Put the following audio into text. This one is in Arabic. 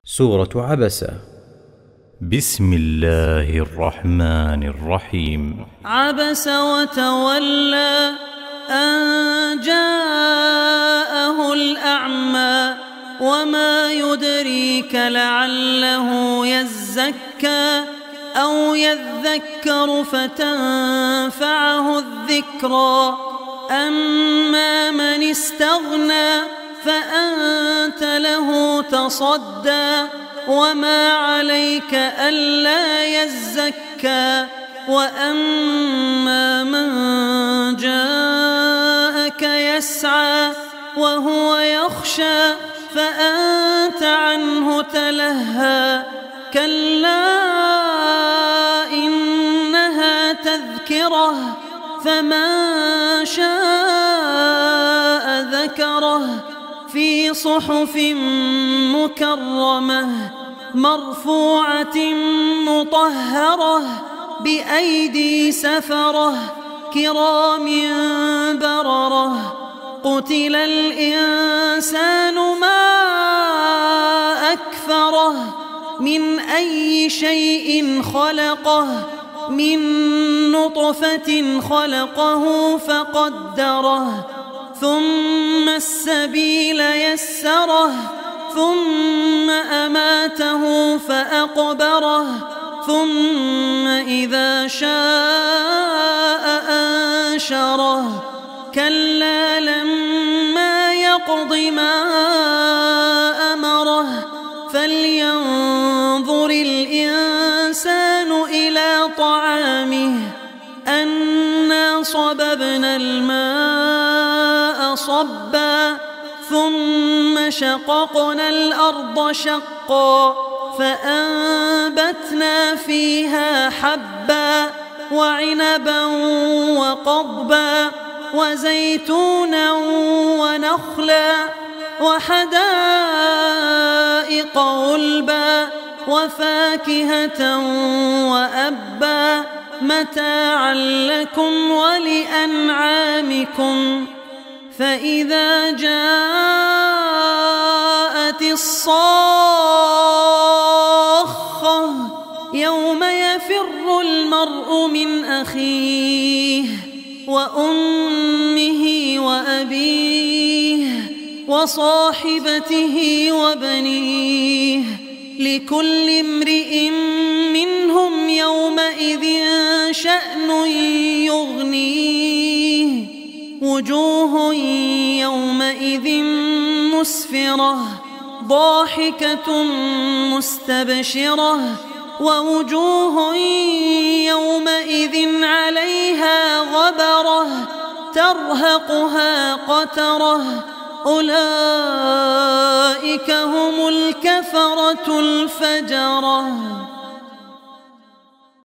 سورة عبسة. بسم الله الرحمن الرحيم. عبس وتولى أن جاءه الأعمى وما يدريك لعله يزكى أو يذكر فتنفعه الذكرى. أما من استغنى فأنت له تصدى وما عليك ألا يزكى. وأما من جاءك يسعى وهو يخشى فأنت عنه تلهى. كلا إنها تذكرة فمن شاء ذكره في صحف مكرمة مرفوعة مطهرة بأيدي سفرة كرام بررة. قتل الإنسان ما أكفره من أي شيء خلقه من نطفة خلقه فقدره ثم السبيل يسره ثم أماته فأقبره ثم إذا شاء أنشره. كلا لما يقض ما أمره فلينظر الإنسان إلى طعامه أنا صببنا الماء صبا ثم شققنا الأرض شقا فأنبتنا فيها حبا وعنبا وقضبا وزيتونا ونخلا وحدائق غلبا وفاكهة وأبا متاعا لكم ولأنعامكم. فإذا جاءت الصاخة يوم يفر المرء من أخيه وأمه وأبيه وصاحبته وبنيه لكل امرئ منهم يومئذ شأن يغنيه. وجوه يومئذ مسفرة ضاحكة مستبشرة ووجوه يومئذ عليها غبرة ترهقها قترة. أولئك هم الكفرة الفجرة.